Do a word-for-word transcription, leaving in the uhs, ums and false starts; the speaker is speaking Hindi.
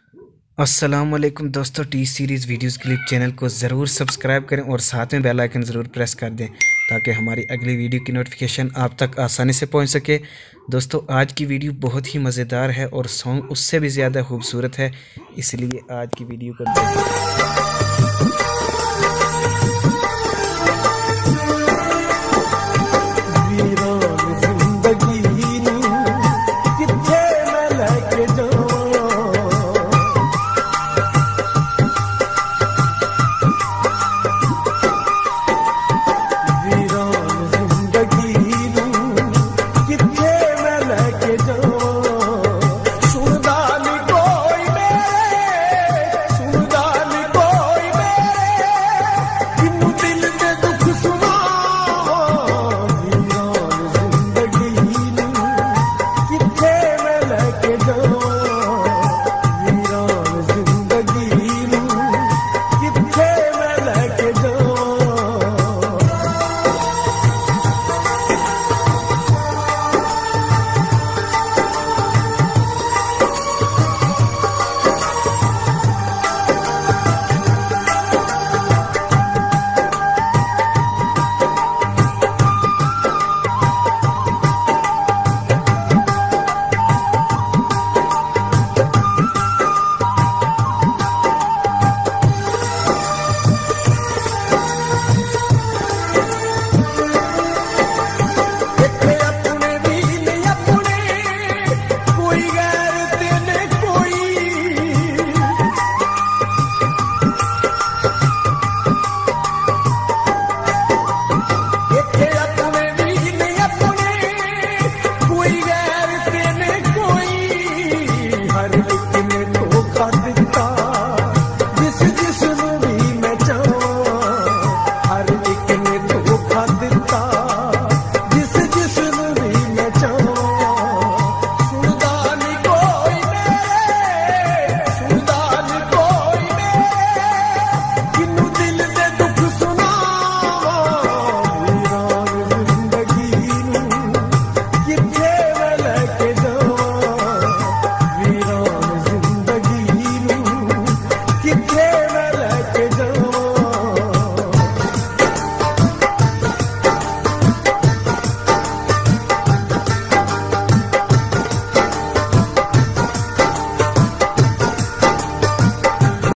अस्सलाम वालेकुम दोस्तों, T Series videos clip channel को ज़रूर सब्सक्राइब करें और साथ में बेल आइकन ज़रूर प्रेस कर दें ताकि हमारी अगली वीडियो की नोटिफिकेशन आप तक आसानी से पहुंच सके। दोस्तों, आज की वीडियो बहुत ही मज़ेदार है और सॉन्ग उससे भी ज़्यादा खूबसूरत है, इसलिए आज की वीडियो को देखें।